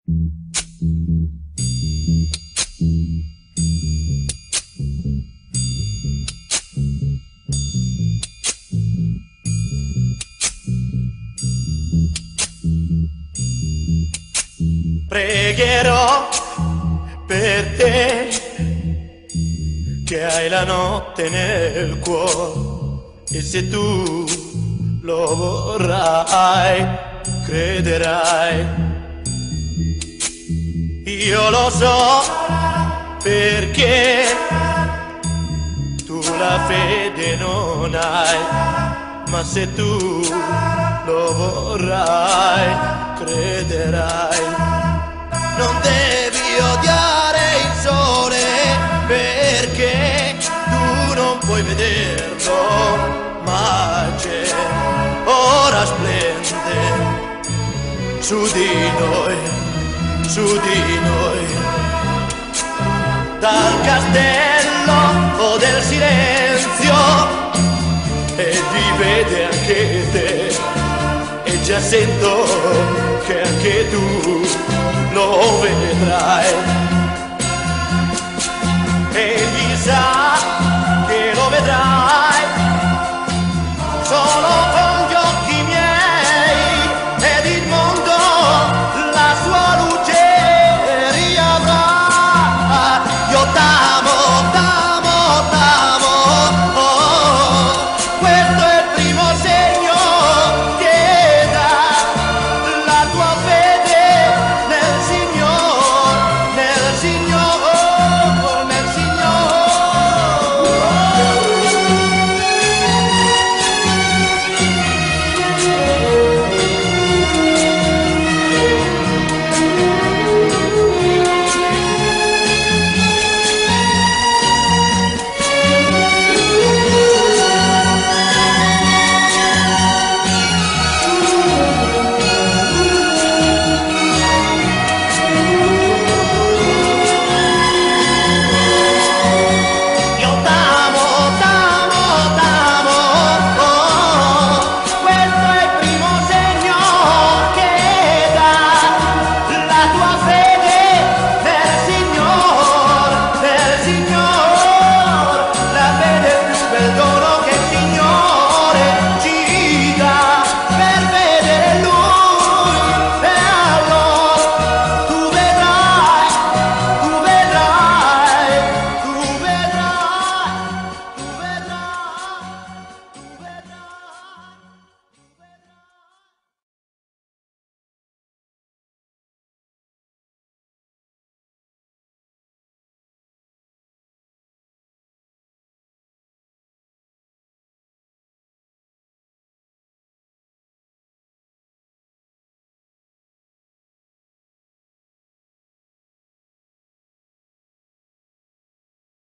Pregherò per te che hai la notte nel cuore, e se tu lo vorrai, crederai. Io lo so perché tu la fede non hai, ma se tu lo vorrai, crederai. Non devi odiare il sole perché tu non puoi vederlo, ma c'è, ora splende su di noi, su di noi. Dal castello del silenzio, e ti vede anche te, e già sento che anche tu lo vedrai.